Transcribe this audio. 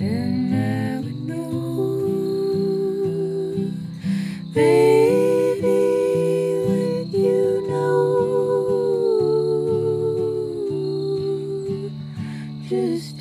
then I would know, baby, would you know? Just